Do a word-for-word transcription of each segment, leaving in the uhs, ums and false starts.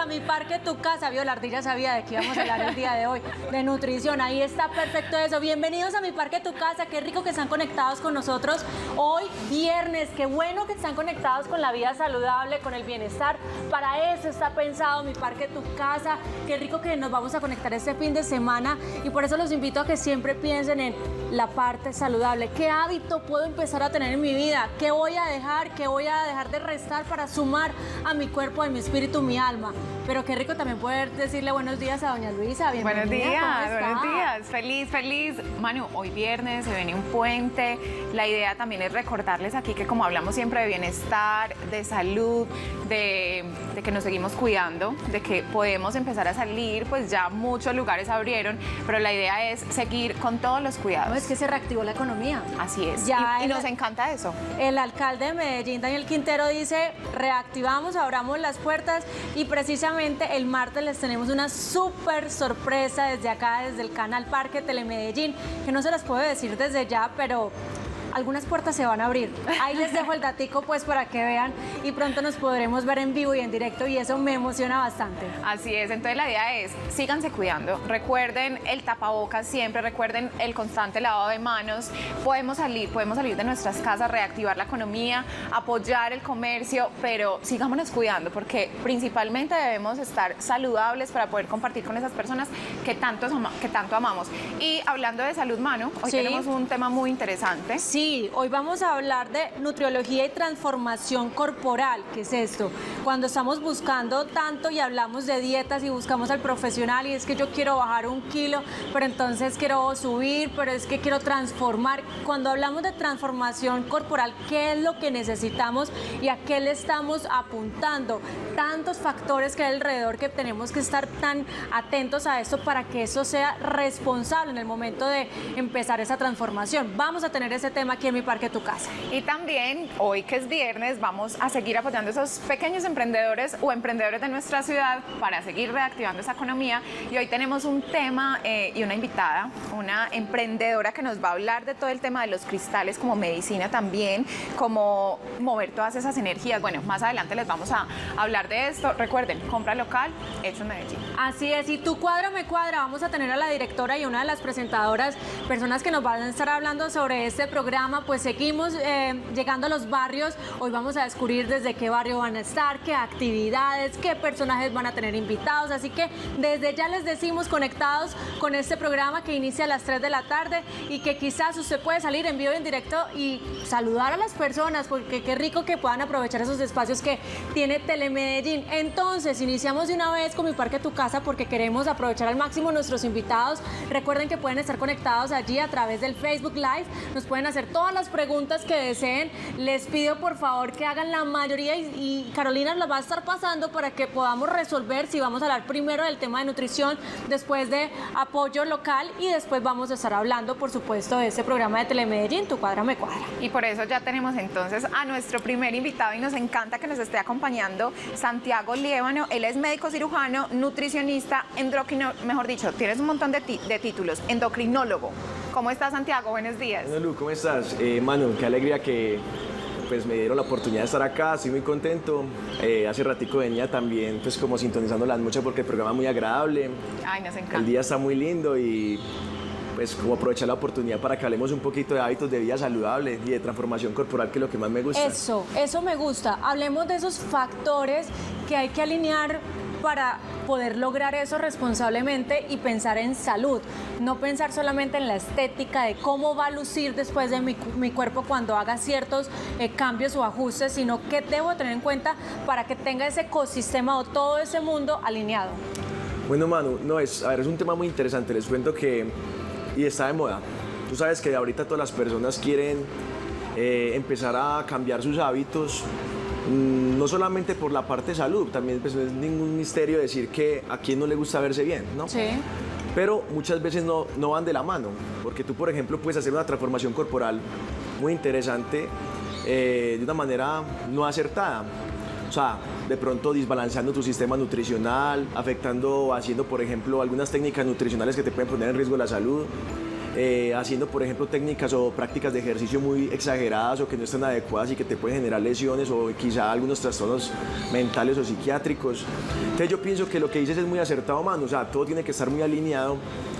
a Mi Parque Tu Casa. Vio, la ardilla sabía de qué íbamos a hablar el día de hoy, de nutrición. Ahí está perfecto eso. Bienvenidos a Mi Parque Tu Casa. Qué rico que están conectados con nosotros hoy, viernes. Qué bueno que están conectados con la vida saludable, con el bienestar. Para eso está pensado Mi Parque Tu Casa. Qué rico que nos vamos a conectar este fin de semana y por eso los invito a que siempre piensen en la parte saludable. ¿Qué hábito puedo empezar a tener en mi vida? ¿Qué voy a dejar? ¿Qué voy a dejar de restar para sumar a mi cuerpo, a mi espíritu, mi alma? Pero qué rico también poder decirle buenos días a doña Luisa. Bienvenida. Buenos días, buenos días. Feliz, feliz. Manu, hoy viernes, se viene un puente. La idea también es recordarles aquí que como hablamos siempre de bienestar, de salud, de, de que nos seguimos cuidando, de que podemos empezar a salir, pues ya muchos lugares abrieron, pero la idea es seguir con todos los cuidados. No, es que se reactivó la economía. Así es. Ya y, y el, nos encanta eso. El alcalde de Medellín, Daniel Quintero, dice, reactivamos, abramos las puertas y precisamente el martes les tenemos una súper sorpresa desde acá, desde el canal Parque Telemedellín, que no se las puedo decir desde ya, pero algunas puertas se van a abrir. Ahí les dejo el datico pues para que vean y pronto nos podremos ver en vivo y en directo y eso me emociona bastante. Así es, entonces la idea es, síganse cuidando, recuerden el tapabocas siempre, recuerden el constante lavado de manos, podemos salir, podemos salir de nuestras casas, reactivar la economía, apoyar el comercio, pero sigámonos cuidando porque principalmente debemos estar saludables para poder compartir con esas personas que tanto, que tanto amamos. Y hablando de salud, Manu, hoy sí. tenemos un tema muy interesante. Sí. Sí, hoy vamos a hablar de nutriología y transformación corporal. ¿Qué es esto? Cuando estamos buscando tanto y hablamos de dietas y buscamos al profesional y es que yo quiero bajar un kilo, pero entonces quiero subir, pero es que quiero transformar. Cuando hablamos de transformación corporal, ¿qué es lo que necesitamos y a qué le estamos apuntando? Tantos factores que hay alrededor que tenemos que estar tan atentos a esto para que eso sea responsable en el momento de empezar esa transformación. Vamos a tener ese tema aquí en Mi Parque Tu Casa. Y también, hoy que es viernes, vamos a seguir apoyando a esos pequeños emprendedores o emprendedores de nuestra ciudad para seguir reactivando esa economía. Y hoy tenemos un tema eh, y una invitada, una emprendedora que nos va a hablar de todo el tema de los cristales como medicina también, como mover todas esas energías. Bueno, más adelante les vamos a hablar de esto. Recuerden, compra local, hecho en Medellín. Así es, y Tu Cuadra Me Cuadra, vamos a tener a la directora y una de las presentadoras, personas que nos van a estar hablando sobre este programa. Pues seguimos eh, llegando a los barrios. Hoy vamos a descubrir desde qué barrio van a estar, qué actividades, qué personajes van a tener invitados. Así que desde ya les decimos conectados con este programa que inicia a las tres de la tarde y que quizás usted puede salir en vivo y en directo y saludar a las personas, porque qué rico que puedan aprovechar esos espacios que tiene Telemedellín. Entonces, iniciamos de una vez con Mi Parque Tu Casa porque queremos aprovechar al máximo nuestros invitados. Recuerden que pueden estar conectados allí a través del Facebook Live. Nos pueden hacer todas las preguntas que deseen. Les pido por favor que hagan la mayoría y, y Carolina las va a estar pasando para que podamos resolver si vamos a hablar primero del tema de nutrición, después de apoyo local y después vamos a estar hablando por supuesto de este programa de Telemedellín, Tu Cuadra Me Cuadra. Y por eso ya tenemos entonces a nuestro primer invitado y nos encanta que nos esté acompañando Santiago Liévano. Él es médico cirujano, nutricionista, endocrino, mejor dicho, tienes un montón de, de títulos, endocrinólogo. ¿Cómo estás, Santiago? Buenos días. Bueno, Lu, ¿cómo estás? Eh, Manu, qué alegría que pues, me dieron la oportunidad de estar acá, estoy muy contento. Eh, hace ratico venía también pues como sintonizando las muchas porque el programa es muy agradable. Ay, nos encanta. El día está muy lindo y pues como aprovechar la oportunidad para que hablemos un poquito de hábitos de vida saludable y de transformación corporal, que es lo que más me gusta. Eso, eso me gusta. Hablemos de esos factores que hay que alinear para poder lograr eso responsablemente y pensar en salud, no pensar solamente en la estética de cómo va a lucir después de mi, mi cuerpo cuando haga ciertos eh, cambios o ajustes, sino qué debo tener en cuenta para que tenga ese ecosistema o todo ese mundo alineado. Bueno, Manu, no, es, a ver, es un tema muy interesante, les cuento que, y está de moda, tú sabes que ahorita todas las personas quieren eh, empezar a cambiar sus hábitos, no solamente por la parte de salud, también pues, no es ningún misterio decir que a quién no le gusta verse bien, ¿no? Sí. Pero muchas veces no, no van de la mano, porque tú, por ejemplo, puedes hacer una transformación corporal muy interesante eh, de una manera no acertada. O sea, de pronto desbalanceando tu sistema nutricional, afectando, haciendo, por ejemplo, algunas técnicas nutricionales que te pueden poner en riesgo la salud. eh, haciendo, por ejemplo, técnicas o prácticas de ejercicio muy exageradas o que no están adecuadas y que te pueden generar lesiones o quizá algunos trastornos mentales o psiquiátricos. Entonces yo pienso que lo que dices es muy acertado, mano, o sea, todo tiene que estar muy alineado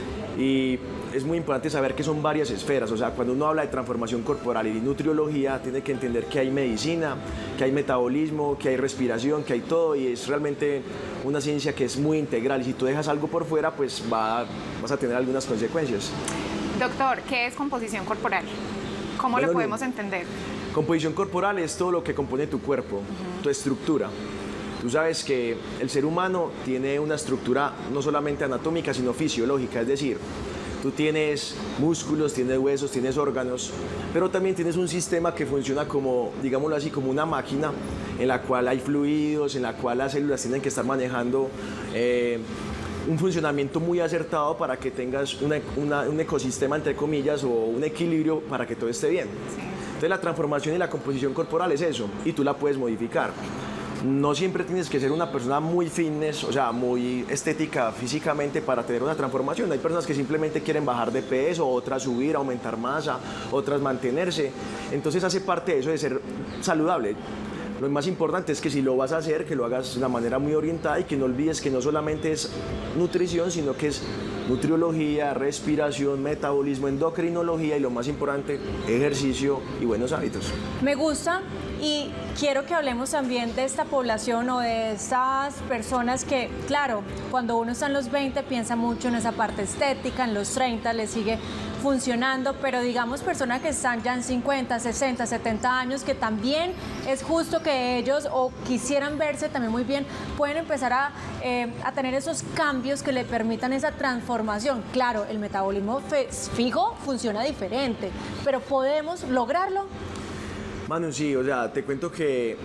y es muy importante saber que son varias esferas, o sea, cuando uno habla de transformación corporal y nutriología, tiene que entender que hay medicina, que hay metabolismo, que hay respiración, que hay todo, y es realmente una ciencia que es muy integral, y si tú dejas algo por fuera, pues va, vas a tener algunas consecuencias. Doctor, ¿qué es composición corporal? ¿Cómo bueno, lo podemos entender? Composición corporal es todo lo que compone tu cuerpo, uh-huh. tu estructura. Tú sabes que el ser humano tiene una estructura no solamente anatómica, sino fisiológica, es decir, tú tienes músculos, tienes huesos, tienes órganos, pero también tienes un sistema que funciona como, digámoslo así, como una máquina en la cual hay fluidos, en la cual las células tienen que estar manejando eh, un funcionamiento muy acertado para que tengas una, una, un ecosistema, entre comillas, o un equilibrio para que todo esté bien. Entonces la transformación y la composición corporal es eso, y tú la puedes modificar. No siempre tienes que ser una persona muy fitness, o sea, muy estética físicamente para tener una transformación. Hay personas que simplemente quieren bajar de peso, otras subir, aumentar masa, otras mantenerse. Entonces hace parte de eso de ser saludable. Lo más importante es que si lo vas a hacer, que lo hagas de una manera muy orientada y que no olvides que no solamente es nutrición, sino que es nutriología, respiración, metabolismo, endocrinología y lo más importante, ejercicio y buenos hábitos. Me gusta. Y quiero que hablemos también de esta población o de esas personas que, claro, cuando uno está en los veinte piensa mucho en esa parte estética, en los treinta le sigue funcionando, pero digamos personas que están ya en cincuenta, sesenta, setenta años, que también es justo que ellos o quisieran verse también muy bien, pueden empezar a, eh, a tener esos cambios que le permitan esa transformación. Claro, el metabolismo fijo funciona diferente, pero ¿podemos lograrlo? Manu, sí, o sea, te cuento que,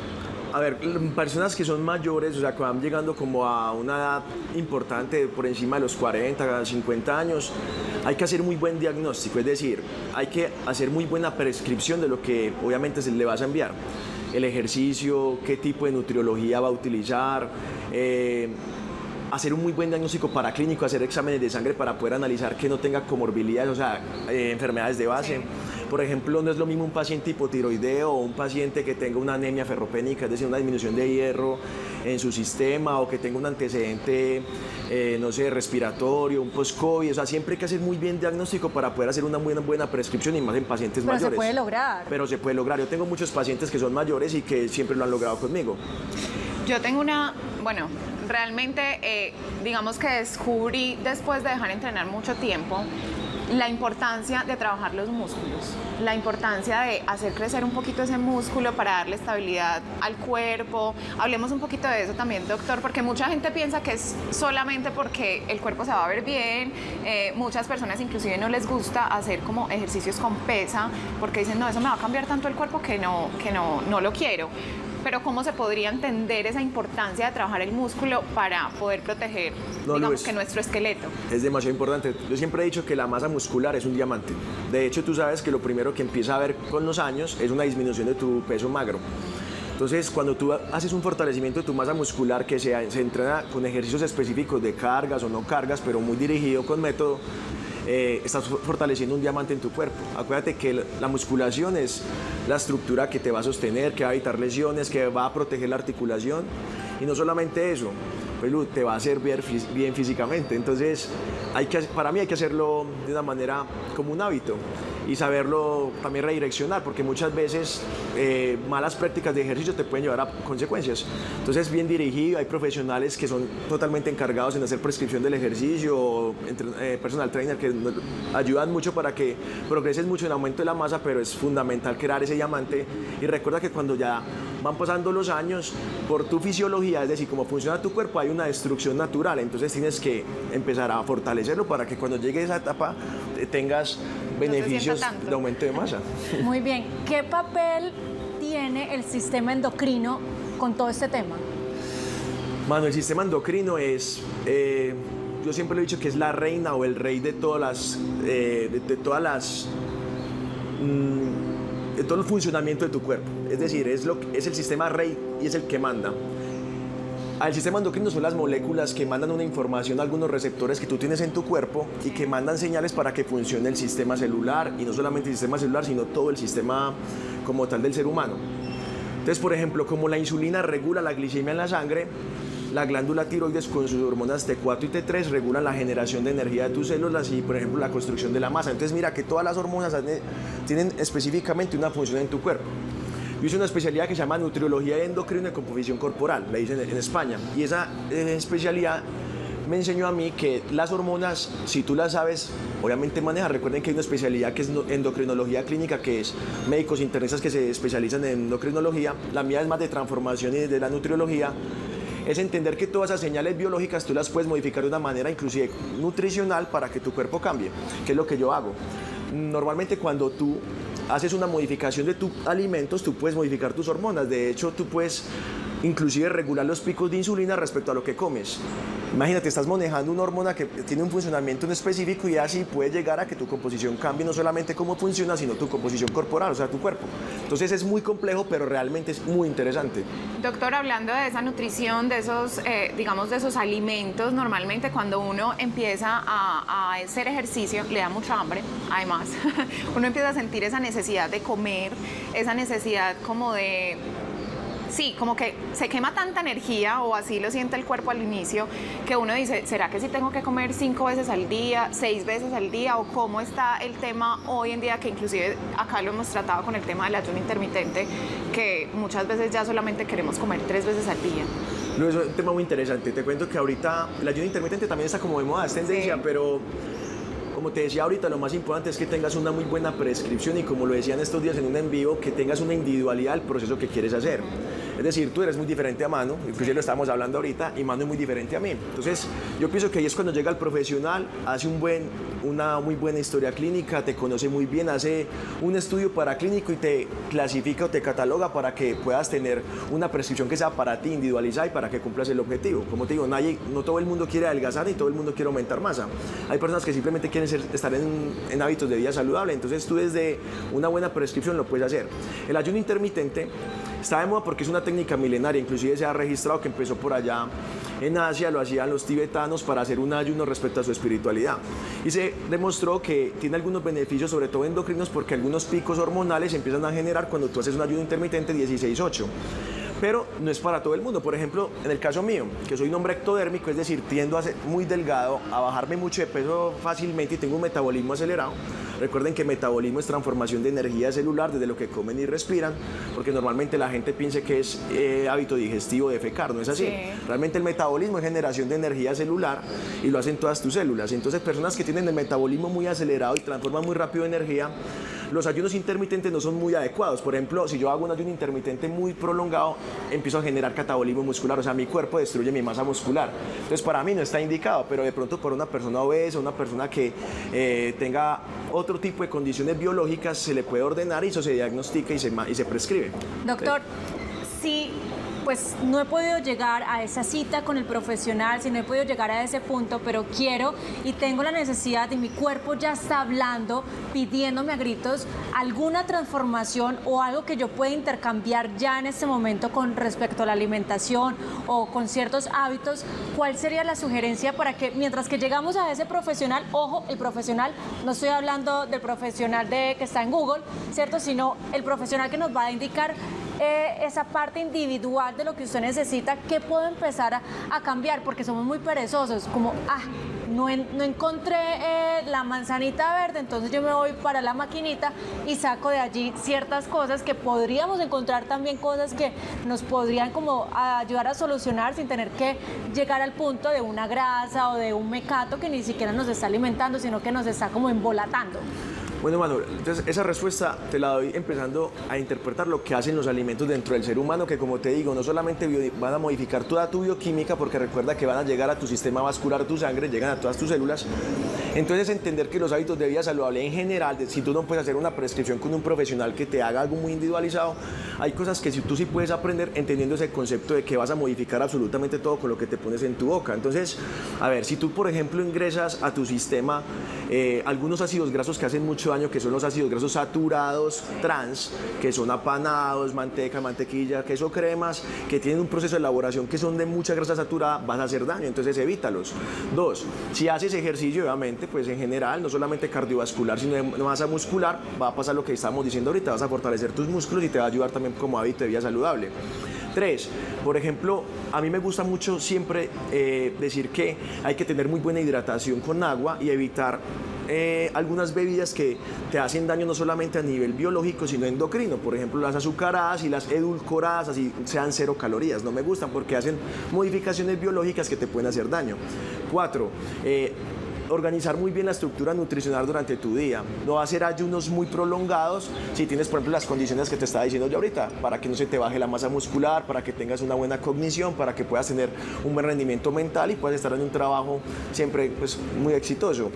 a ver, personas que son mayores, o sea, que van llegando como a una edad importante, por encima de los cuarenta, cincuenta años, hay que hacer muy buen diagnóstico, es decir, hay que hacer muy buena prescripción de lo que obviamente se le vas a enviar. El ejercicio, qué tipo de nutriología va a utilizar, eh, hacer un muy buen diagnóstico paraclínico, hacer exámenes de sangre para poder analizar que no tenga comorbilidades, o sea, eh, enfermedades de base. Por ejemplo, no es lo mismo un paciente hipotiroideo o un paciente que tenga una anemia ferropénica, es decir, una disminución de hierro en su sistema, o que tenga un antecedente, eh, no sé, respiratorio, un post-COVID. O sea, siempre hay que hacer muy bien diagnóstico para poder hacer una buena, buena prescripción y más en pacientes Pero mayores. Pero se puede lograr. Pero se puede lograr. Yo tengo muchos pacientes que son mayores y que siempre lo han logrado conmigo. Yo tengo una, bueno, realmente, eh, digamos que descubrí después de dejar entrenar mucho tiempo la importancia de trabajar los músculos, la importancia de hacer crecer un poquito ese músculo para darle estabilidad al cuerpo. Hablemos un poquito de eso también, doctor, porque mucha gente piensa que es solamente porque el cuerpo se va a ver bien. Eh, muchas personas inclusive no les gusta hacer como ejercicios con pesa porque dicen, no, eso me va a cambiar tanto el cuerpo que no, que no, no lo quiero. Pero ¿cómo se podría entender esa importancia de trabajar el músculo para poder proteger, no, digamos, Luis, que nuestro esqueleto? Es demasiado importante. Yo siempre he dicho que la masa muscular es un diamante. De hecho, tú sabes que lo primero que empieza a ver con los años es una disminución de tu peso magro. Entonces, cuando tú haces un fortalecimiento de tu masa muscular que se, se entrena con ejercicios específicos de cargas o no cargas, pero muy dirigido con método, Eh, estás fortaleciendo un diamante en tu cuerpo. Acuérdate que la musculación es la estructura que te va a sostener, que va a evitar lesiones, que va a proteger la articulación, y no solamente eso, pues te va a hacer bien, bien físicamente. Entonces, hay que, para mí hay que hacerlo de una manera como un hábito y saberlo también redireccionar, porque muchas veces eh, malas prácticas de ejercicio te pueden llevar a consecuencias. Entonces, bien dirigido, hay profesionales que son totalmente encargados en hacer prescripción del ejercicio, entre, eh, personal trainer que nos ayudan mucho para que progreses mucho en aumento de la masa, pero es fundamental crear ese diamante. Y recuerda que cuando ya van pasando los años, por tu fisiología, es decir, cómo funciona tu cuerpo, hay una destrucción natural, entonces tienes que empezar a fortalecerlo para que cuando llegue esa etapa tengas beneficios de aumento de masa. Muy bien, ¿qué papel tiene el sistema endocrino con todo este tema? Mano, el sistema endocrino es, eh, yo siempre le he dicho que es la reina o el rey de todas las, eh, de, de todas las, mmm, de todo el funcionamiento de tu cuerpo. Es decir, es, lo, es el sistema rey y es el que manda. el sistema endocrino son las moléculas que mandan una información a algunos receptores que tú tienes en tu cuerpo y que mandan señales para que funcione el sistema celular, y no solamente el sistema celular, sino todo el sistema como tal del ser humano. Entonces, por ejemplo, como la insulina regula la glicemia en la sangre, la glándula tiroides con sus hormonas T cuatro y T tres regulan la generación de energía de tus células y, por ejemplo, la construcción de la masa. Entonces, mira que todas las hormonas tienen específicamente una función en tu cuerpo. Yo hice una especialidad que se llama Nutriología Endocrina y Composición Corporal, la hice en, en España, y esa eh, especialidad me enseñó a mí que las hormonas, si tú las sabes, obviamente manejar. Recuerden que hay una especialidad que es endocrinología clínica, que es médicos internistas que se especializan en endocrinología. La mía es más de transformación y de la nutriología. Es entender que todas esas señales biológicas tú las puedes modificar de una manera inclusive nutricional para que tu cuerpo cambie, que es lo que yo hago. Normalmente cuando tú haces una modificación de tus alimentos, tú puedes modificar tus hormonas. De hecho, tú puedes inclusive regular los picos de insulina respecto a lo que comes. Imagínate, estás manejando una hormona que tiene un funcionamiento en específico y así puede llegar a que tu composición cambie, no solamente cómo funciona, sino tu composición corporal, o sea, tu cuerpo. Entonces es muy complejo, pero realmente es muy interesante. Doctor, hablando de esa nutrición, de esos, eh, digamos, de esos alimentos, normalmente cuando uno empieza a, a hacer ejercicio, le da mucha hambre, además. Uno empieza a sentir esa necesidad de comer, esa necesidad como de... Sí, como que se quema tanta energía, o así lo siente el cuerpo al inicio, que uno dice, ¿será que sí tengo que comer cinco veces al día, seis veces al día? ¿O cómo está el tema hoy en día, que inclusive acá lo hemos tratado con el tema del ayuno intermitente, que muchas veces ya solamente queremos comer tres veces al día? No, eso es un tema muy interesante. Te cuento que ahorita el ayuno intermitente también está como de moda, es tendencia, sí. Pero... como te decía ahorita, lo más importante es que tengas una muy buena prescripción y, como lo decían estos días en un en vivo, que tengas una individualidad del proceso que quieres hacer. Es decir, tú eres muy diferente a Manu, inclusive lo estábamos hablando ahorita, y Manu es muy diferente a mí. Entonces, yo pienso que ahí es cuando llega el profesional, hace un buen, una muy buena historia clínica, te conoce muy bien, hace un estudio paraclínico y te clasifica o te cataloga para que puedas tener una prescripción que sea para ti, individualizada, y para que cumplas el objetivo. Como te digo, nadie, no todo el mundo quiere adelgazar y todo el mundo quiere aumentar masa. Hay personas que simplemente quieren ser, estar en, en hábitos de vida saludable, entonces tú desde una buena prescripción lo puedes hacer. El ayuno intermitente está de moda porque es una técnica milenaria, inclusive se ha registrado que empezó por allá en Asia, lo hacían los tibetanos para hacer un ayuno respecto a su espiritualidad. Y se demostró que tiene algunos beneficios, sobre todo endocrinos, porque algunos picos hormonales se empiezan a generar cuando tú haces un ayuno intermitente dieciséis ocho. Pero no es para todo el mundo. Por ejemplo, en el caso mío, que soy un hombre ectodérmico, es decir, tiendo a ser muy delgado, a bajarme mucho de peso fácilmente y tengo un metabolismo acelerado. Recuerden que metabolismo es transformación de energía celular desde lo que comen y respiran, porque normalmente la gente piensa que es eh, hábito digestivo defecar, ¿no es así? Sí. Realmente el metabolismo es generación de energía celular y lo hacen todas tus células. Entonces, personas que tienen el metabolismo muy acelerado y transforman muy rápido energía, los ayunos intermitentes no son muy adecuados. Por ejemplo, si yo hago un ayuno intermitente muy prolongado, empiezo a generar catabolismo muscular, o sea, mi cuerpo destruye mi masa muscular. Entonces, para mí no está indicado, pero de pronto por una persona obesa, una persona que eh, tenga otro tipo de condiciones biológicas, se le puede ordenar y eso se diagnostica y se, y se prescribe. Doctor, sí. Pues no he podido llegar a esa cita con el profesional, si no he podido llegar a ese punto, pero quiero y tengo la necesidad y mi cuerpo ya está hablando, pidiéndome a gritos alguna transformación o algo que yo pueda intercambiar ya en este momento con respecto a la alimentación o con ciertos hábitos. ¿Cuál sería la sugerencia para que mientras que llegamos a ese profesional, ojo, el profesional, no estoy hablando del profesional de, que está en Google, ¿cierto? Sino el profesional que nos va a indicar Eh, esa parte individual de lo que usted necesita, ¿qué puedo empezar a, a cambiar? Porque somos muy perezosos, como, ah, no, en, no encontré eh, la manzanita verde, entonces yo me voy para la maquinita y saco de allí ciertas cosas que podríamos encontrar también, cosas que nos podrían como ayudar a solucionar sin tener que llegar al punto de una grasa o de un mecato que ni siquiera nos está alimentando, sino que nos está como embolatando. Bueno, Manuel, entonces esa respuesta te la doy empezando a interpretar lo que hacen los alimentos dentro del ser humano, que, como te digo, no solamente van a modificar toda tu bioquímica, porque recuerda que van a llegar a tu sistema vascular, tu sangre, llegan a todas tus células, Entonces entender que los hábitos de vida saludable en general, si tú no puedes hacer una prescripción con un profesional que te haga algo muy individualizado, hay cosas que si tú sí puedes aprender entendiendo ese concepto de que vas a modificar absolutamente todo con lo que te pones en tu boca. Entonces, a ver, si tú por ejemplo ingresas a tu sistema eh, algunos ácidos grasos que hacen mucho daño, que son los ácidos grasos saturados trans, que son apanados, manteca, mantequilla, queso, cremas, que tienen un proceso de elaboración que son de mucha grasa saturada, vas a hacer daño, entonces evítalos. Dos, si haces ejercicio, obviamente, pues en general, no solamente cardiovascular, sino de masa muscular, va a pasar lo que estábamos diciendo ahorita, vas a fortalecer tus músculos y te va a ayudar también como hábito de vida saludable. Tres, por ejemplo, a mí me gusta mucho siempre eh, decir que hay que tener muy buena hidratación con agua y evitar eh, algunas bebidas que te hacen daño no solamente a nivel biológico, sino endocrino. Por ejemplo, las azucaradas y las edulcoradas, así sean cero calorías, no me gustan porque hacen modificaciones biológicas que te pueden hacer daño. Cuatro, eh, organizar muy bien la estructura nutricional durante tu día, no hacer ayunos muy prolongados si tienes por ejemplo las condiciones que te estaba diciendo yo ahorita, para que no se te baje la masa muscular, para que tengas una buena cognición, para que puedas tener un buen rendimiento mental y puedas estar en un trabajo siempre pues, muy exitoso.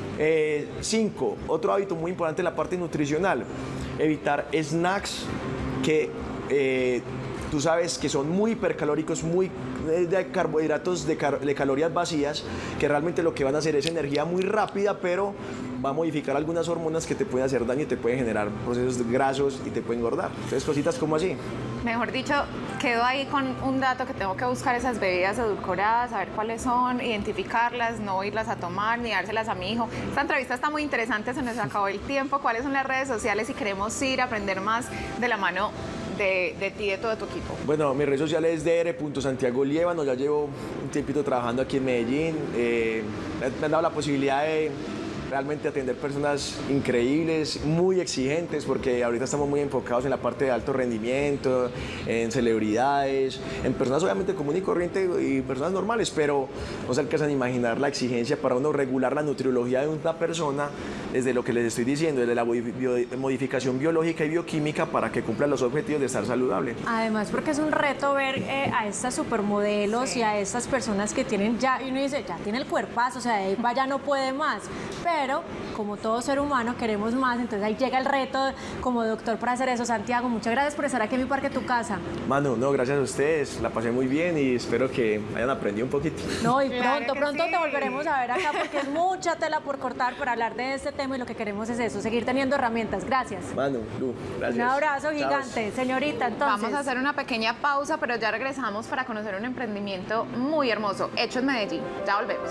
Eh, cinco, otro hábito muy importante en la parte nutricional, evitar snacks que eh, tú sabes que son muy hipercalóricos, muy de carbohidratos, de, car de calorías vacías, que realmente lo que van a hacer es energía muy rápida, pero va a modificar algunas hormonas que te pueden hacer daño y te pueden generar procesos grasos y te pueden engordar. Entonces, cositas como así. Mejor dicho, quedo ahí con un dato que tengo que buscar esas bebidas edulcoradas, saber cuáles son, identificarlas, no irlas a tomar ni dárselas a mi hijo. Esta entrevista está muy interesante, se nos acabó el tiempo. ¿Cuáles son las redes sociales si queremos ir a aprender más de la mano de, de ti y de todo tu equipo? Bueno, mi red social es d r punto santiago liévano, ya llevo un tiempito trabajando aquí en Medellín. Eh, me han dado la posibilidad de realmente atender personas increíbles, muy exigentes, porque ahorita estamos muy enfocados en la parte de alto rendimiento, en celebridades, en personas obviamente común y corriente y personas normales, pero no se alcanzan a imaginar la exigencia para uno regular la nutriología de una persona desde lo que les estoy diciendo, desde la bio modificación biológica y bioquímica para que cumplan los objetivos de estar saludable. Además, porque es un reto ver eh, a estas supermodelos sí. y a estas personas que tienen ya, y uno dice, ya tiene el cuerpazo, o sea, de ahí para allá no puede más, pero Pero, como todo ser humano, queremos más, entonces ahí llega el reto como doctor para hacer eso. Santiago, muchas gracias por estar aquí en mi Parque Tu Casa. Manu, no, gracias a ustedes, la pasé muy bien y espero que hayan aprendido un poquito. No, y pronto, claro pronto sí. te volveremos a ver acá porque es mucha tela por cortar para hablar de este tema y lo que queremos es eso, seguir teniendo herramientas. Gracias. Manu, Lu, gracias. Un abrazo gigante. Chao. Señorita, entonces. Vamos a hacer una pequeña pausa, pero ya regresamos para conocer un emprendimiento muy hermoso, hecho en Medellín. Ya volvemos.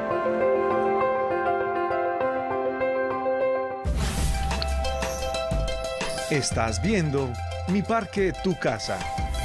Estás viendo Mi Parque Tu Casa.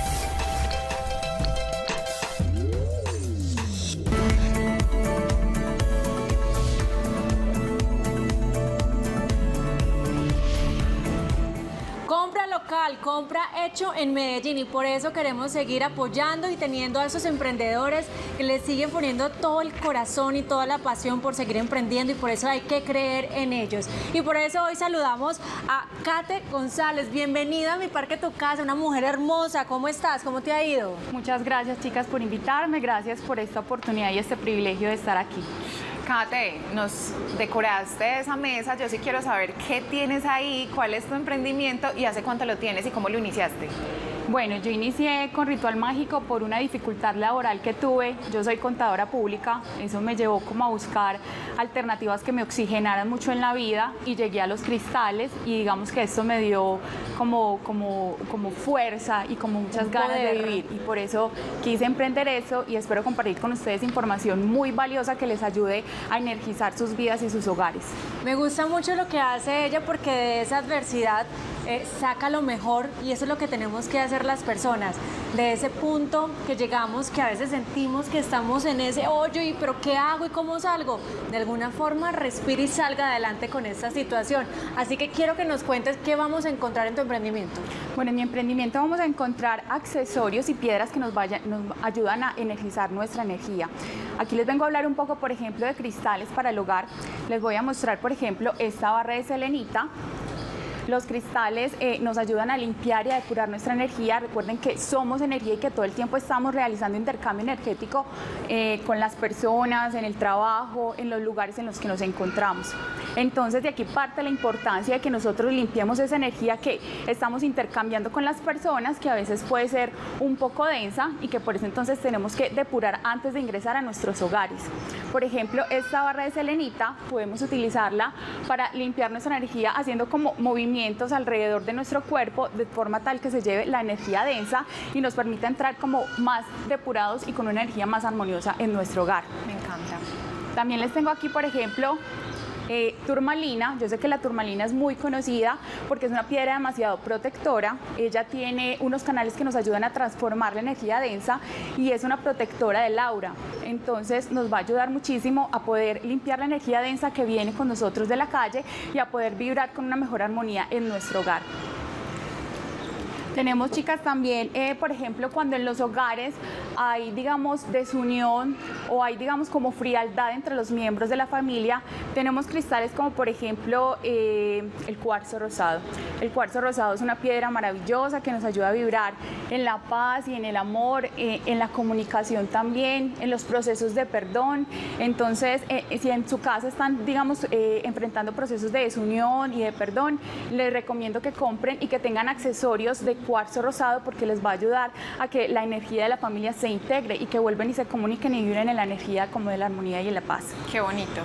Compra local, compra hecho en Medellín y por eso queremos seguir apoyando y teniendo a esos emprendedores que les siguen poniendo todo el corazón y toda la pasión por seguir emprendiendo y por eso hay que creer en ellos. Y por eso hoy saludamos a Kate González. Bienvenida a Mi Parque Tu Casa, una mujer hermosa. ¿Cómo estás? ¿Cómo te ha ido? Muchas gracias, chicas, por invitarme. Gracias por esta oportunidad y este privilegio de estar aquí. Kate, nos decoraste esa mesa, yo sí quiero saber qué tienes ahí, cuál es tu emprendimiento y hace cuánto lo tienes y cómo lo iniciaste. Bueno, yo inicié con Ritual Mágico por una dificultad laboral que tuve. Yo soy contadora pública, eso me llevó como a buscar alternativas que me oxigenaran mucho en la vida y llegué a los cristales y digamos que esto me dio como, como, como fuerza y como muchas ganas de vivir y por eso quise emprender eso y espero compartir con ustedes información muy valiosa que les ayude a energizar sus vidas y sus hogares. Me gusta mucho lo que hace ella porque de esa adversidad eh, saca lo mejor y eso es lo que tenemos que hacer las personas, de ese punto que llegamos que a veces sentimos que estamos en ese hoyo y pero ¿qué hago y cómo salgo? De alguna forma respira y salga adelante con esta situación. Así que quiero que nos cuentes qué vamos a encontrar en tu emprendimiento. Bueno, en mi emprendimiento vamos a encontrar accesorios y piedras que nos, vayan, nos ayudan a energizar nuestra energía. Aquí les vengo a hablar un poco, por ejemplo, de cristales para el hogar. Les voy a mostrar, por ejemplo, esta barra de selenita. Los cristales eh, nos ayudan a limpiar y a depurar nuestra energía. Recuerden que somos energía y que todo el tiempo estamos realizando intercambio energético eh, con las personas, en el trabajo, en los lugares en los que nos encontramos. Entonces, de aquí parte la importancia de que nosotros limpiemos esa energía que estamos intercambiando con las personas, que a veces puede ser un poco densa y que por eso entonces tenemos que depurar antes de ingresar a nuestros hogares. Por ejemplo, esta barra de selenita podemos utilizarla para limpiar nuestra energía haciendo como movimientos alrededor de nuestro cuerpo de forma tal que se lleve la energía densa y nos permita entrar como más depurados y con una energía más armoniosa en nuestro hogar. Me encanta. También les tengo aquí, por ejemplo, Eh, turmalina. Yo sé que la turmalina es muy conocida porque es una piedra demasiado protectora. Ella tiene unos canales que nos ayudan a transformar la energía densa y es una protectora del aura. Entonces nos va a ayudar muchísimo a poder limpiar la energía densa que viene con nosotros de la calle y a poder vibrar con una mejor armonía en nuestro hogar. Tenemos, chicas, también, eh, por ejemplo, cuando en los hogares hay, digamos, desunión o hay, digamos, como frialdad entre los miembros de la familia, tenemos cristales como, por ejemplo, eh, el cuarzo rosado. El cuarzo rosado es una piedra maravillosa que nos ayuda a vibrar en la paz y en el amor, eh, en la comunicación también, en los procesos de perdón. Entonces, eh, si en su casa están, digamos, eh, enfrentando procesos de desunión y de perdón, les recomiendo que compren y que tengan accesorios de cuarzo rosado porque les va a ayudar a que la energía de la familia se integre y que vuelvan y se comuniquen y vibren en la energía como de la armonía y en la paz. Qué bonito.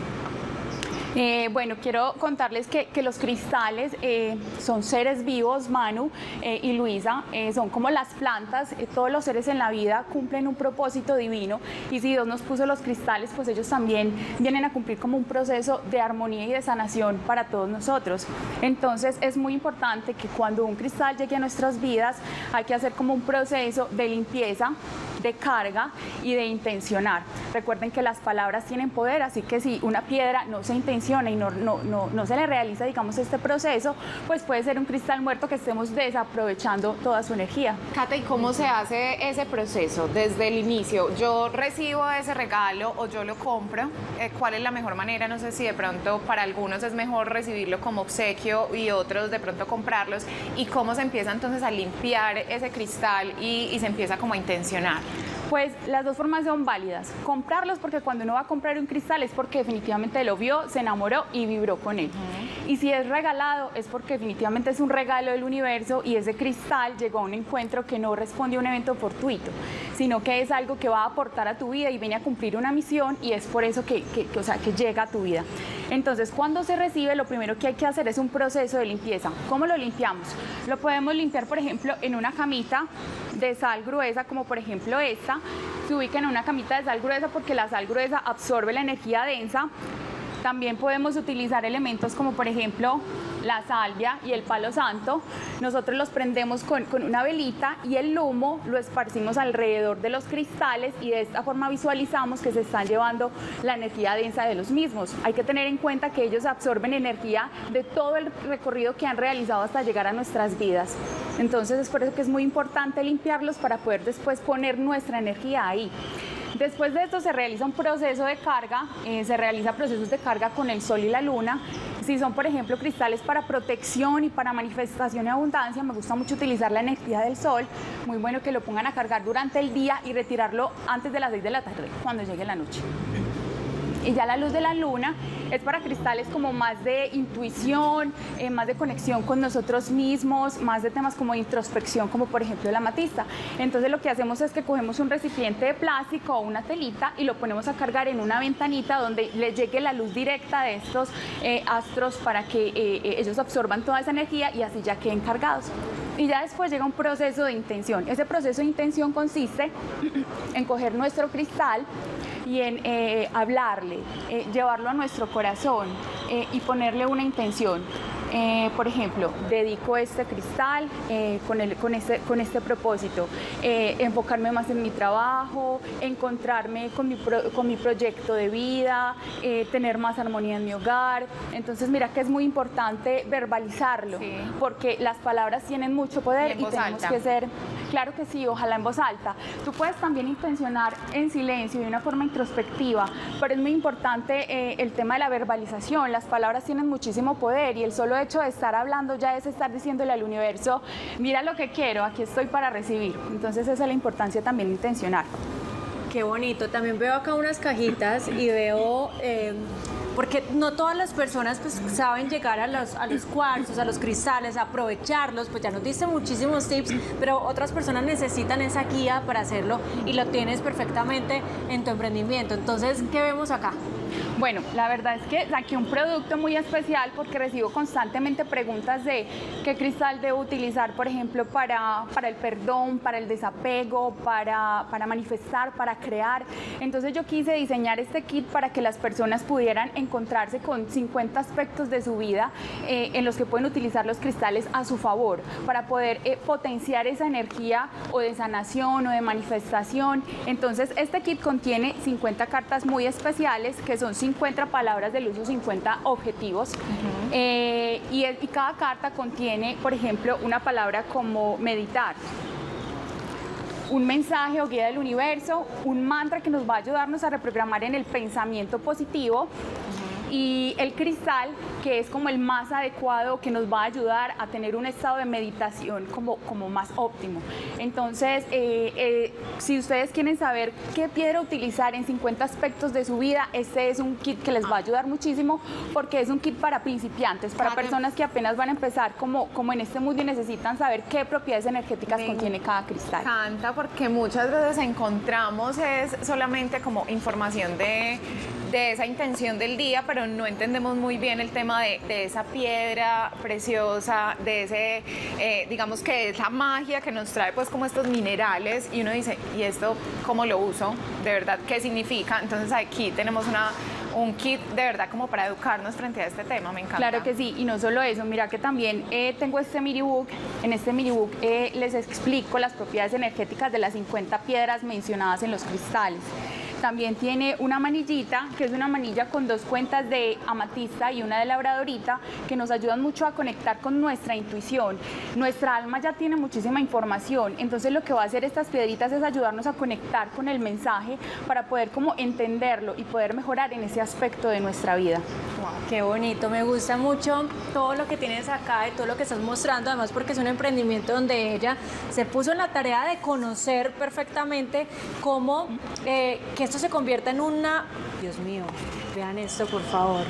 Eh, bueno, quiero contarles que, que los cristales eh, son seres vivos, Manu eh, y Luisa, eh, son como las plantas, eh, todos los seres en la vida cumplen un propósito divino y si Dios nos puso los cristales, pues ellos también vienen a cumplir como un proceso de armonía y de sanación para todos nosotros. Entonces es muy importante que cuando un cristal llegue a nuestras vidas hay que hacer como un proceso de limpieza, de carga y de intencionar. Recuerden que las palabras tienen poder, así que si una piedra no se intenciona y no, no, no, no se le realiza, digamos, este proceso, pues puede ser un cristal muerto que estemos desaprovechando toda su energía. Cata, ¿y cómo se hace ese proceso desde el inicio? Yo recibo ese regalo o yo lo compro. Eh, ¿Cuál es la mejor manera? No sé si de pronto para algunos es mejor recibirlo como obsequio y otros de pronto comprarlos. ¿Y cómo se empieza entonces a limpiar ese cristal y, y se empieza como a intencionar? Pues las dos formas son válidas. Comprarlos porque cuando uno va a comprar un cristal es porque definitivamente lo vio, se enamoró y vibró con él. Uh-huh. Y si es regalado es porque definitivamente es un regalo del universo y ese cristal llegó a un encuentro que no responde a un evento fortuito, sino que es algo que va a aportar a tu vida y viene a cumplir una misión y es por eso que, que, que, o sea, que llega a tu vida. Entonces, cuando se recibe, lo primero que hay que hacer es un proceso de limpieza. ¿Cómo lo limpiamos? Lo podemos limpiar, por ejemplo, en una camita de sal gruesa, como por ejemplo esta. Se ubica en una camita de sal gruesa porque la sal gruesa absorbe la energía densa. También podemos utilizar elementos como por ejemplo la salvia y el palo santo. Nosotros los prendemos con, con una velita y el humo lo esparcimos alrededor de los cristales y de esta forma visualizamos que se están llevando la energía densa de los mismos. Hay que tener en cuenta que ellos absorben energía de todo el recorrido que han realizado hasta llegar a nuestras vidas. Entonces es por eso que es muy importante limpiarlos para poder después poner nuestra energía ahí. Después de esto se realiza un proceso de carga, eh, se realiza procesos de carga con el sol y la luna. Si son, por ejemplo, cristales para protección y para manifestación y abundancia, me gusta mucho utilizar la energía del sol. Muy bueno que lo pongan a cargar durante el día y retirarlo antes de las seis de la tarde, cuando llegue la noche. Y ya la luz de la luna es para cristales como más de intuición, eh, más de conexión con nosotros mismos, más de temas como de introspección, como por ejemplo la amatista. Entonces lo que hacemos es que cogemos un recipiente de plástico o una telita y lo ponemos a cargar en una ventanita donde les llegue la luz directa de estos eh, astros para que eh, ellos absorban toda esa energía y así ya queden cargados. Y ya después llega un proceso de intención. Ese proceso de intención consiste en coger nuestro cristal y en eh, hablarle, eh, llevarlo a nuestro corazón eh, y ponerle una intención. Eh, por ejemplo, dedico este cristal eh, con, el, con, este, con este propósito, eh, enfocarme más en mi trabajo, encontrarme con mi, pro, con mi proyecto de vida, eh, tener más armonía en mi hogar. Entonces mira que es muy importante verbalizarlo, sí, porque las palabras tienen mucho poder y, y tenemos alta. que ser Claro que sí, ojalá en voz alta. Tú puedes también intencionar en silencio y de una forma introspectiva, pero es muy importante eh, el tema de la verbalización. Las palabras tienen muchísimo poder y el solo hecho de estar hablando ya es estar diciéndole al universo, mira lo que quiero, aquí estoy para recibir. Entonces esa es la importancia también de intencionar. Qué bonito. También veo acá unas cajitas y veo... Eh, porque no todas las personas pues saben llegar a los, a los cuarzos, a los cristales, aprovecharlos, pues ya nos diste muchísimos tips, pero otras personas necesitan esa guía para hacerlo y lo tienes perfectamente en tu emprendimiento. Entonces, ¿qué vemos acá? Bueno, la verdad es que saqué un producto muy especial porque recibo constantemente preguntas de qué cristal debo utilizar, por ejemplo, para, para el perdón, para el desapego, para, para manifestar, para crear. Entonces yo quise diseñar este kit para que las personas pudieran encontrarse con cincuenta aspectos de su vida eh, en los que pueden utilizar los cristales a su favor, para poder eh, potenciar esa energía o de sanación o de manifestación. Entonces este kit contiene cincuenta cartas muy especiales que son cincuenta palabras del uso, cincuenta objetivos. Uh-huh. eh, y, y cada carta contiene, por ejemplo, una palabra como meditar, un mensaje o guía del universo, un mantra que nos va a ayudarnos a reprogramar en el pensamiento positivo. Y el cristal, que es como el más adecuado, que nos va a ayudar a tener un estado de meditación como, como más óptimo. Entonces, eh, eh, si ustedes quieren saber qué piedra utilizar en cincuenta aspectos de su vida, este es un kit que les va a ayudar muchísimo, porque es un kit para principiantes, para personas que apenas van a empezar como, como en este mundo y necesitan saber qué propiedades energéticas Me contiene cada cristal. Me encanta, porque muchas veces encontramos es solamente como información de... de esa intención del día, pero no entendemos muy bien el tema de, de esa piedra preciosa, de ese, eh, digamos que esa magia que nos trae pues como estos minerales, y uno dice, ¿y esto cómo lo uso? ¿De verdad qué significa? Entonces aquí tenemos una... un kit de verdad como para educarnos frente a este tema, me encanta. Claro que sí, y no solo eso, mira que también eh, tengo este mini book. En este mini book eh, les explico las propiedades energéticas de las cincuenta piedras mencionadas en los cristales. También tiene una manillita, que es una manilla con dos cuentas de amatista y una de labradorita, que nos ayudan mucho a conectar con nuestra intuición. Nuestra alma ya tiene muchísima información, entonces lo que va a hacer estas piedritas es ayudarnos a conectar con el mensaje para poder como entenderlo y poder mejorar en ese aspecto de nuestra vida. Wow, qué bonito, me gusta mucho todo lo que tienes acá y todo lo que estás mostrando, además porque es un emprendimiento donde ella se puso en la tarea de conocer perfectamente cómo eh, que esto se convierta en una... Dios mío, vean esto por favor.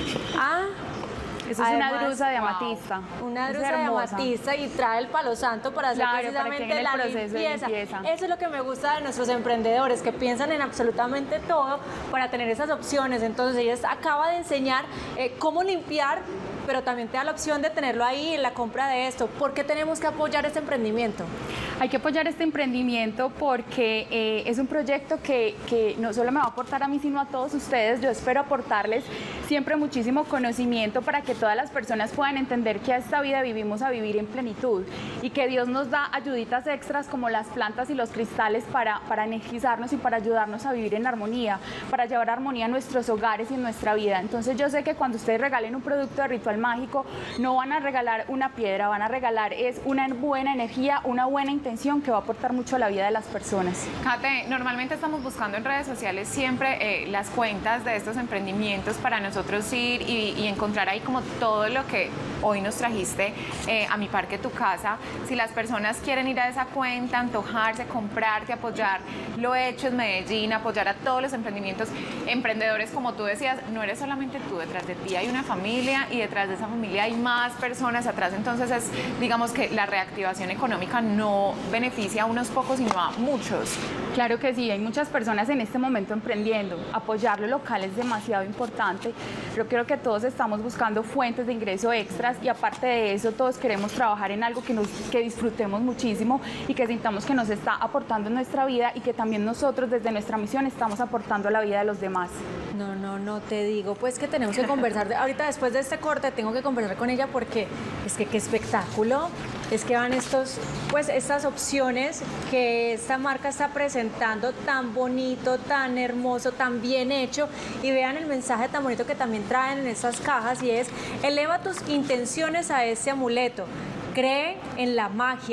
Ah, eso es además, una drusa de wow, amatista. Una drusa de amatista y trae el palo santo para hacer claro, precisamente para la limpieza. limpieza. Eso es lo que me gusta de nuestros emprendedores, que piensan en absolutamente todo para tener esas opciones. Entonces ella acaba de enseñar eh, cómo limpiar, pero también te da la opción de tenerlo ahí en la compra de esto. ¿Por qué tenemos que apoyar este emprendimiento? Hay que apoyar este emprendimiento porque eh, es un proyecto que, que no solo me va a aportar a mí, sino a todos ustedes. Yo espero aportarles siempre muchísimo conocimiento para que todas las personas puedan entender que a esta vida vivimos a vivir en plenitud y que Dios nos da ayuditas extras como las plantas y los cristales para, para energizarnos y para ayudarnos a vivir en armonía, para llevar armonía a nuestros hogares y en nuestra vida. Entonces yo sé que cuando ustedes regalen un producto de Ritual Mágico, no van a regalar una piedra, van a regalar es una buena energía, una buena intención que va a aportar mucho a la vida de las personas. Kate, normalmente estamos buscando en redes sociales siempre eh, las cuentas de estos emprendimientos para nosotros ir y, y encontrar ahí como todo lo que hoy nos trajiste eh, a Mi Parque Tu Casa. Si las personas quieren ir a esa cuenta, antojarse, comprarte, apoyar lo hecho en Medellín, apoyar a todos los emprendimientos, emprendedores, como tú decías, no eres solamente tú, detrás de ti hay una familia y detrás de esa familia hay más personas atrás, entonces es, digamos que la reactivación económica no beneficia a unos pocos, sino a muchos. Claro que sí, hay muchas personas en este momento emprendiendo. Apoyar lo local es demasiado importante. Yo creo que todos estamos buscando fuentes de ingreso extras y aparte de eso todos queremos trabajar en algo que, nos, que disfrutemos muchísimo y que sintamos que nos está aportando en nuestra vida y que también nosotros desde nuestra misión estamos aportando a la vida de los demás. No, no, no te digo, pues que tenemos que conversar. Ahorita después de este corte tengo que conversar con ella porque es que qué espectáculo. Es que van estos, pues estas opciones que esta marca está presentando tan bonito, tan hermoso, tan bien hecho, y vean el mensaje tan bonito que también traen en estas cajas y es: eleva tus intenciones a este amuleto, cree en la magia,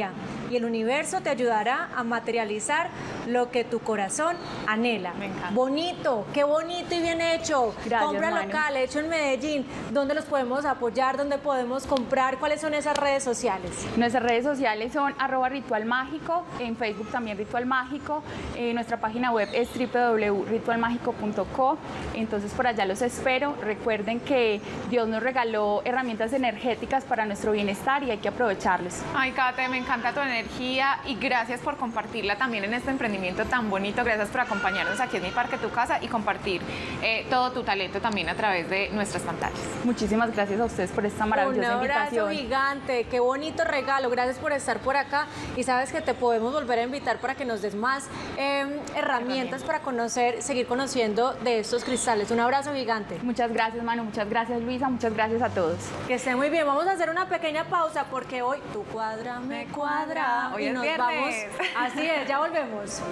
y el universo te ayudará a materializar lo que tu corazón anhela. Me encanta. Bonito, qué bonito y bien hecho. Gracias, Compra Manu. local, hecho en Medellín. ¿Dónde los podemos apoyar? ¿Dónde podemos comprar? ¿Cuáles son esas redes sociales? Nuestras redes sociales son arroba Ritual Mágico, en Facebook también Ritual Mágico, eh, nuestra página web es w w w punto ritual mágico punto co, entonces por allá los espero. Recuerden que Dios nos regaló herramientas energéticas para nuestro bienestar y hay que aprovecharlas. Ay, Kate, me encanta tu energía y gracias por compartirla también en este emprendimiento tan bonito. Gracias por acompañarnos aquí en Mi Parque, Tu Casa y compartir eh, todo tu talento también a través de nuestras pantallas. Muchísimas gracias a ustedes por esta maravillosa Un abrazo invitación. gigante, qué bonito regalo. Gracias por estar por acá y sabes que te podemos volver a invitar para que nos des más eh, herramientas para conocer, seguir conociendo de estos cristales. Un abrazo gigante. Muchas gracias, Manu, muchas gracias, Luisa, muchas gracias a todos. Que esté muy bien. Vamos a hacer una pequeña pausa porque hoy tu cuadra me cuadra. Hoy y es nos viernes. vamos. Así es, ya volvemos.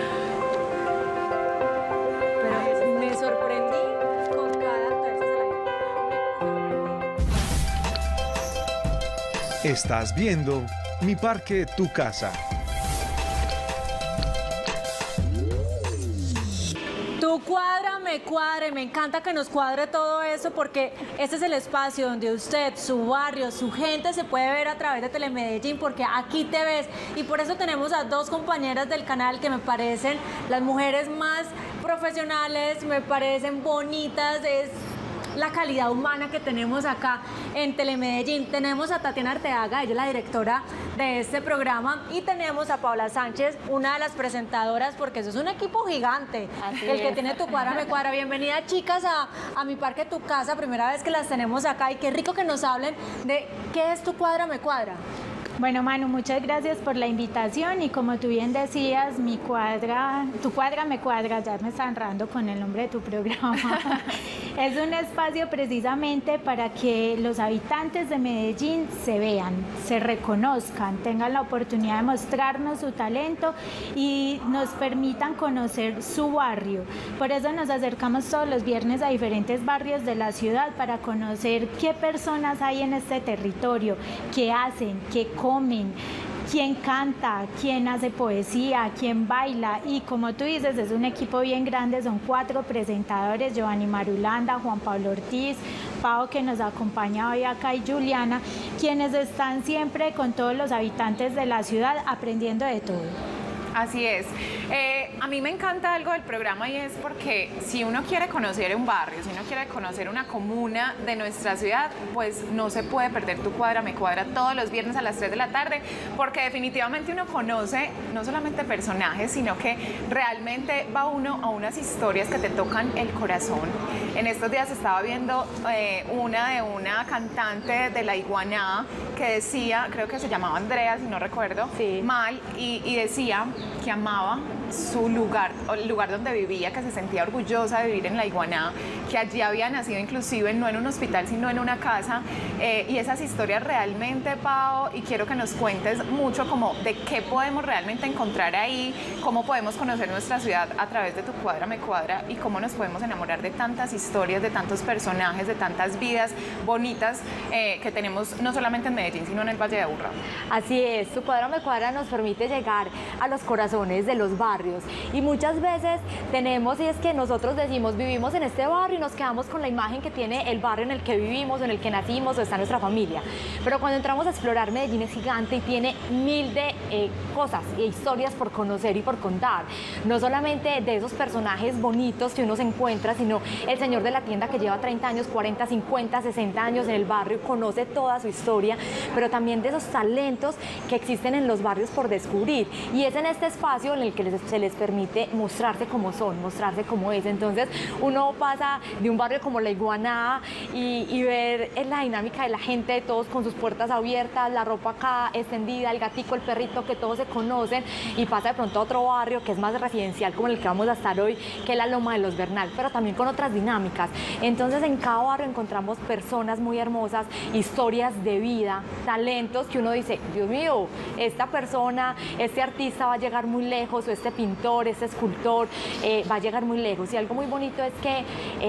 Pero me sorprendí con cada tercera. Estás viendo Mi Parque, Tu Casa. Tu cuadra me cuadre, me encanta que nos cuadre todo eso porque este es el espacio donde usted, su barrio, su gente se puede ver a través de Telemedellín porque aquí te ves y por eso tenemos a dos compañeras del canal que me parecen las mujeres más profesionales, me parecen bonitas, es la calidad humana que tenemos acá en Telemedellín. Tenemos a Tatiana Arteaga, ella es la directora de este programa, y tenemos a Paula Sánchez, una de las presentadoras, porque eso es un equipo gigante. Así el que es. tiene Tu Cuadra Me Cuadra. Bienvenida, chicas, a, a Mi Parque, Tu Casa, primera vez que las tenemos acá y qué rico que nos hablen de qué es Tu Cuadra Me Cuadra. Bueno, Manu, muchas gracias por la invitación y como tú bien decías, mi cuadra, tu cuadra me cuadra, ya me está honrando con el nombre de tu programa. Es un espacio precisamente para que los habitantes de Medellín se vean, se reconozcan, tengan la oportunidad de mostrarnos su talento y nos permitan conocer su barrio. Por eso nos acercamos todos los viernes a diferentes barrios de la ciudad para conocer qué personas hay en este territorio, qué hacen, qué comen, quién canta, quién hace poesía, quién baila y como tú dices es un equipo bien grande, son cuatro presentadores, Giovanni Marulanda, Juan Pablo Ortiz, Pau que nos acompaña hoy acá y Juliana, quienes están siempre con todos los habitantes de la ciudad aprendiendo de todo. Así es. Eh, a mí me encanta algo del programa y es porque si uno quiere conocer un barrio, si uno quiere conocer una comuna de nuestra ciudad, pues no se puede perder Tu Cuadra Me Cuadra todos los viernes a las tres de la tarde, porque definitivamente uno conoce no solamente personajes, sino que realmente va uno a unas historias que te tocan el corazón. En estos días estaba viendo eh, una de una cantante de La Iguaná que decía, creo que se llamaba Andrea, si no recuerdo Sí. mal, y, y decía que amaba su lugar, o el lugar donde vivía, que se sentía orgullosa de vivir en La Iguaná, que allí había nacido inclusive no en un hospital, sino en una casa, eh, y esas historias realmente, Pao, y quiero que nos cuentes mucho como de qué podemos realmente encontrar ahí, cómo podemos conocer nuestra ciudad a través de Tu Cuadra Me Cuadra y cómo nos podemos enamorar de tantas historias, de tantos personajes, de tantas vidas bonitas eh, que tenemos no solamente en Medellín, sino en el Valle de Aburrá. Así es, Tu Cuadra Me Cuadra nos permite llegar a los corazones de los barrios y muchas veces tenemos, y es que nosotros decimos vivimos en este barrio y nos quedamos con la imagen que tiene el barrio en el que vivimos, en el que nacimos o está nuestra familia, pero cuando entramos a explorar Medellín es gigante y tiene mil de eh, cosas e historias por conocer y por contar, no solamente de esos personajes bonitos que uno se encuentra, sino el señor de la tienda que lleva treinta años, cuarenta, cincuenta, sesenta años en el barrio, conoce toda su historia, pero también de esos talentos que existen en los barrios por descubrir, y es en este espacio en el que les, se les permite mostrarse como son, mostrarse como es. Entonces uno pasa de un barrio como La Iguaná y, y ver la dinámica de la gente, todos con sus puertas abiertas, la ropa acá extendida, el gatico, el perrito, que todos se conocen, y pasa de pronto a otro barrio que es más residencial como el que vamos a estar hoy, que es la Loma de los Bernal, pero también con otras dinámicas. Entonces en cada barrio encontramos personas muy hermosas, historias de vida, talentos que uno dice, Dios mío, esta persona, este artista va a llegar muy lejos, o este pintor, este escultor eh, va a llegar muy lejos. Y algo muy bonito es que eh,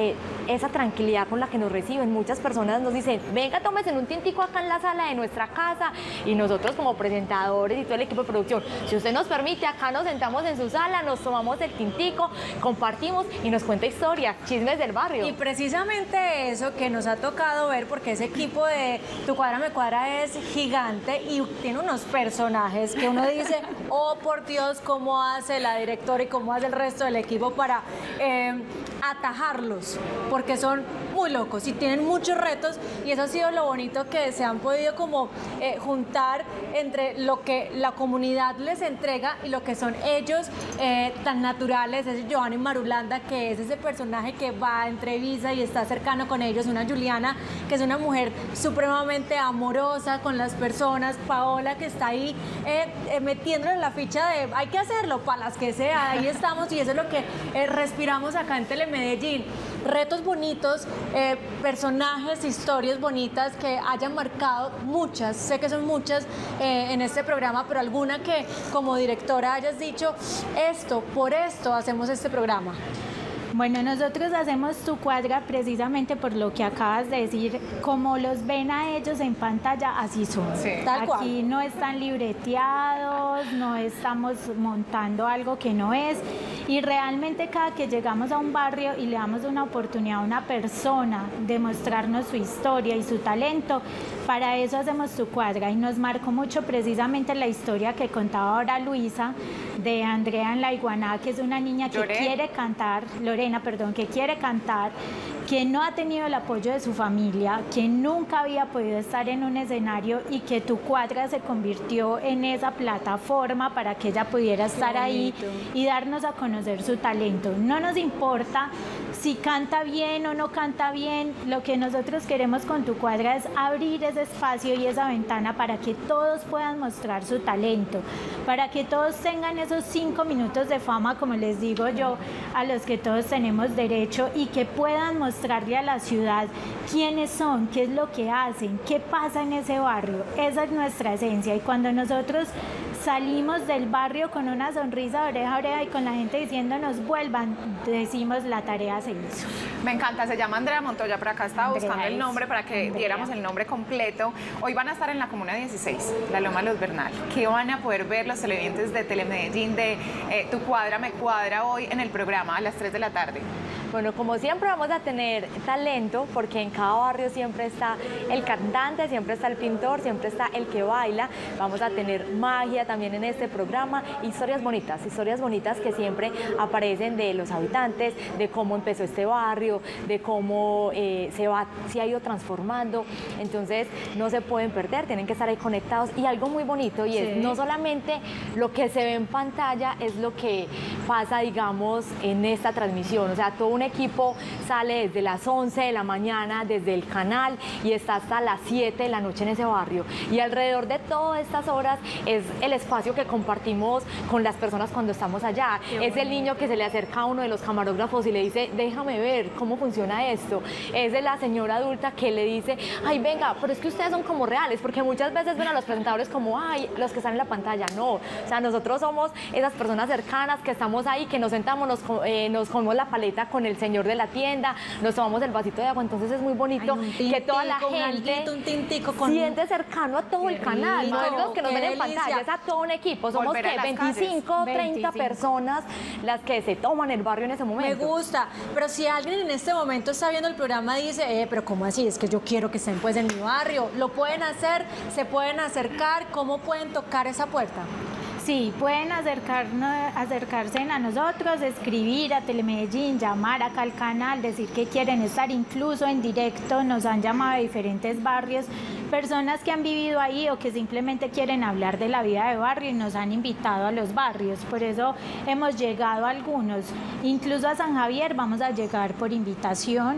esa tranquilidad con la que nos reciben. Muchas personas nos dicen, venga, tómese un tintico acá en la sala de nuestra casa, y nosotros como presentadores y todo el equipo de producción, si usted nos permite, acá nos sentamos en su sala, nos tomamos el tintico, compartimos y nos cuenta historias, chismes del barrio. Y precisamente eso que nos ha tocado ver, porque ese equipo de Tu Cuadra Me Cuadra es gigante y tiene unos personajes que uno dice, oh por Dios, cómo hace la directora y cómo hace el resto del equipo para eh, atajarlos, porque son muy locos y tienen muchos retos, y eso ha sido lo bonito, que se han podido como eh, juntar entre lo que la comunidad les entrega y lo que son ellos eh, tan naturales. Es Giovanni Marulanda, que es ese personaje que va, entrevista y está cercano con ellos, una Juliana, que es una mujer supremamente amorosa con las personas, Paola, que está ahí eh, eh, metiéndole la ficha de hay que hacerlo, para las que sea, ahí estamos, y eso es lo que eh, respiramos acá en Telemedellín. Retos bonitos, eh, personajes, historias bonitas que hayan marcado, muchas, sé que son muchas eh, en este programa, pero alguna que como directora hayas dicho, esto, por esto hacemos este programa. Bueno, nosotros hacemos Tu Cuadra precisamente por lo que acabas de decir, como los ven a ellos en pantalla, así son. Sí. Tal cual. Aquí no están libreteados, no estamos montando algo que no es, y realmente cada que llegamos a un barrio y le damos una oportunidad a una persona de mostrarnos su historia y su talento, para eso hacemos Tu Cuadra, y nos marcó mucho precisamente la historia que contaba ahora Luisa, de Andrea en La Iguaná, que es una niña que Lorena. quiere cantar, Lorena, perdón, que quiere cantar, que no ha tenido el apoyo de su familia, que nunca había podido estar en un escenario, y que Tu Cuadra se convirtió en esa plataforma para que ella pudiera estar ahí y darnos a conocer su talento. No nos importa si canta bien o no canta bien, lo que nosotros queremos con Tu Cuadra es abrir ese espacio y esa ventana para que todos puedan mostrar su talento, para que todos tengan esos cinco minutos de fama, como les digo yo, a los que todos tenemos derecho, y que puedan mostrarle a la ciudad quiénes son, qué es lo que hacen, qué pasa en ese barrio. Esa es nuestra esencia, y cuando nosotros salimos del barrio con una sonrisa de oreja a oreja y con la gente diciéndonos vuelvan, decimos la tarea se hizo. Me encanta, se llama Andrea Montoya, por acá estaba Andrea buscando el es, nombre para que Andrea. diéramos el nombre completo. Hoy van a estar en la Comuna dieciséis, la Loma Los Bernal. ¿Qué van a poder ver los televidentes de Telemedellín, de eh, Tu Cuadra Me Cuadra, hoy en el programa a las tres de la tarde? Bueno, como siempre vamos a tener talento, porque en cada barrio siempre está el cantante, siempre está el pintor, siempre está el que baila. Vamos a tener magia también en este programa, historias bonitas, historias bonitas que siempre aparecen de los habitantes, de cómo empezó este barrio, de cómo eh, se, va, se ha ido transformando. Entonces no se pueden perder, tienen que estar ahí conectados. Y algo muy bonito, y es Sí. no solamente lo que se ve en pantalla, es lo que pasa, digamos, en esta transmisión. O sea, todo un equipo sale desde las once de la mañana, desde el canal, y está hasta las siete de la noche en ese barrio. Y alrededor de todas estas horas es el espacio que compartimos con las personas cuando estamos allá. Es el niño que se le acerca a uno de los camarógrafos y le dice, déjame ver cómo funciona esto. Es de la señora adulta que le dice, ay, venga, pero es que ustedes son como reales, porque muchas veces ven a los presentadores como, ay, los que están en la pantalla. No, o sea, nosotros somos esas personas cercanas que estamos ahí, que nos sentamos, nos, eh, nos comemos la paleta con el señor de la tienda, nos tomamos el vasito de agua. Entonces es muy bonito. Ay, que toda la tintico, un gente alguito, un tintico con siente cercano a todo Qué el canal, no es rico, los que nos qué ven en delicia. pantalla, es a todo un equipo. Somos Volver a que las veinticinco, calles. treinta veinticinco personas las que se toman el barrio en ese Me momento. gusta, pero si alguien en este momento está viendo el programa y dice, eh, pero ¿cómo así? Es que yo quiero que estén pues en mi barrio. ¿Lo pueden hacer? ¿Se pueden acercar? ¿Cómo pueden tocar esa puerta? Sí, pueden acercarnos, acercarse a nosotros, escribir a Telemedellín, llamar acá al canal, decir que quieren estar incluso en directo. Nos han llamado de diferentes barrios, personas que han vivido ahí o que simplemente quieren hablar de la vida de barrio y nos han invitado a los barrios. Por eso hemos llegado a algunos, incluso a San Javier vamos a llegar por invitación.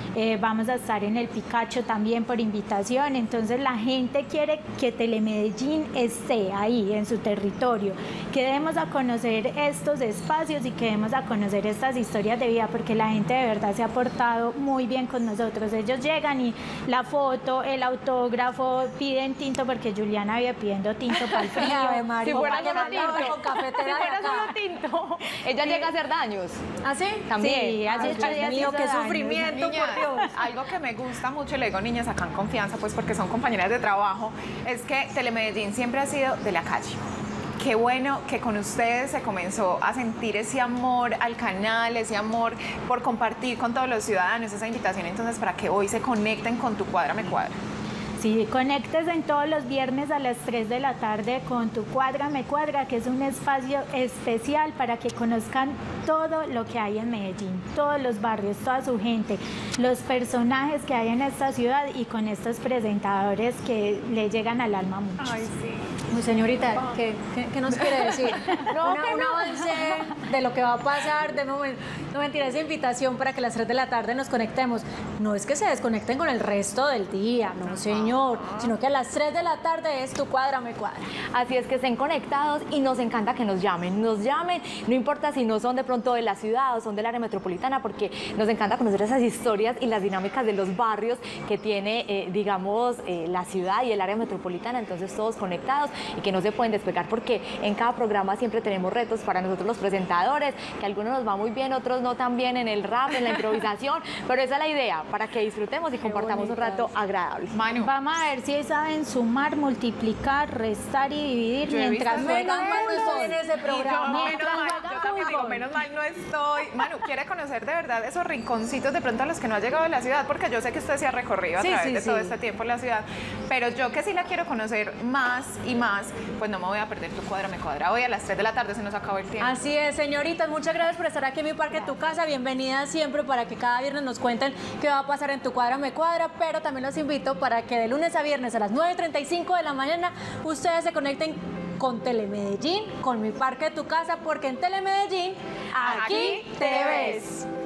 eh, vamos a estar en el Picacho también por invitación, entonces la gente quiere que Telemedellín esté ahí en su territorio, que demos a conocer estos espacios y que demos a conocer estas historias de vida, porque la gente de verdad se ha portado muy bien con nosotros. Ellos llegan y la foto, el autógrafo, piden tinto, porque Juliana había pidiendo tinto para el frío. Si fuera solo tinto, con cafetera si fuera de acá. solo tinto, ella llega a hacer daños. ¿Ah, sí? También. Sí, hace Ay, ocho Dios días mío, hizo qué daños. sufrimiento, Niñas, por Dios. algo que me gusta mucho, y le digo niñas acá en confianza, pues porque son compañeras de trabajo, es que Telemedellín siempre ha sido de la calle. Qué bueno que con ustedes se comenzó a sentir ese amor al canal, ese amor por compartir con todos los ciudadanos, esa invitación entonces para que hoy se conecten con Tu Cuadra Me Cuadra. Sí, conéctese en todos los viernes a las tres de la tarde con Tu Cuadra Me Cuadra, que es un espacio especial para que conozcan todo lo que hay en Medellín, todos los barrios, toda su gente, los personajes que hay en esta ciudad y con estos presentadores que le llegan al alma mucho. Ay, sí. Uy, señorita, ¿qué, qué, qué nos quiere decir? No, Una- que un no. avance de lo que va a pasar, de momento. No, mentira, esa invitación para que a las tres de la tarde nos conectemos. No es que se desconecten con el resto del día, no señor, sino que a las tres de la tarde es Tu Cuadra Me Cuadra. Así es que estén conectados y nos encanta que nos llamen, nos llamen, no importa si no son de pronto de la ciudad o son del área metropolitana, porque nos encanta conocer esas historias y las dinámicas de los barrios que tiene, eh, digamos, eh, la ciudad y el área metropolitana, entonces todos conectados y que no se pueden despegar, porque en cada programa siempre tenemos retos para nosotros los presentadores, que a algunos nos va muy bien, otros no tan bien en el rap, en la improvisación, pero esa es la idea, para que disfrutemos y compartamos un rato agradable. Manu, Vamos a ver si saben sumar, multiplicar, restar y dividir Yo he mientras visto juegan Menos mal no estoy en fútbol. ese programa. Yo, menos Mientras mal, juegan yo también digo, fútbol. menos mal no estoy. Manu, ¿quiere conocer de verdad esos rinconcitos de pronto a los que no ha llegado de la ciudad? Porque yo sé que usted se ha recorrido a Sí, través sí, de todo sí. este tiempo en la ciudad, pero yo que sí la quiero conocer más y más, pues no me voy a perder Tu Cuadra Me Cuadra. Hoy a las tres de la tarde se nos acabó el tiempo. Así es, señoritas, muchas gracias por estar aquí en Mi Parque Tu Casa. Bienvenidas siempre para que cada viernes nos cuenten qué va a pasar en Tu Cuadra Me Cuadra, pero también los invito para que de lunes a viernes a las nueve y treinta y cinco de la mañana ustedes se conecten con Telemedellín, con Mi Parque Tu Casa, porque en Telemedellín aquí te ves.